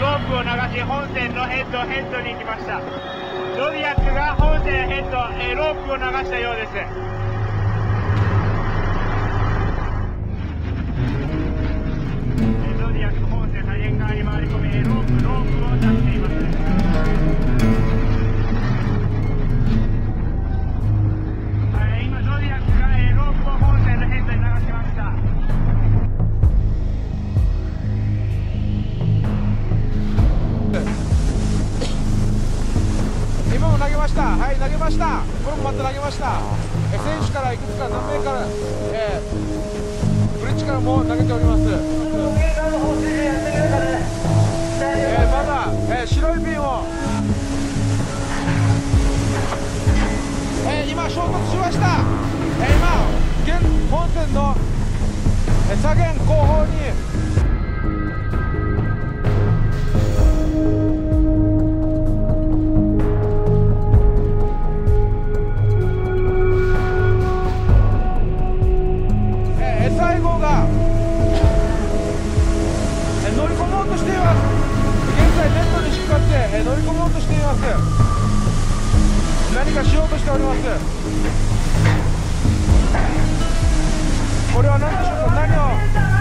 ロープを流し本線のヘッドに行きました。ゾディアックが本線ヘッド、ロープを流したようです。ゾディアック本線左舷側に回り込み、ロープを出しています。今ゾディアックがロープを本線のヘッドに流しました。 今も投げました。はい、投げました。これもまた投げました。選手からいくつか何名から、ブリッジからも投げております。まだ、白いビンを、今衝突しました。今現本線の、左舷後方に最後が乗り込もうとしています。現在ネットに引っ張って乗り込もうとしています。何かしようとしております。これは何でしょうか。何を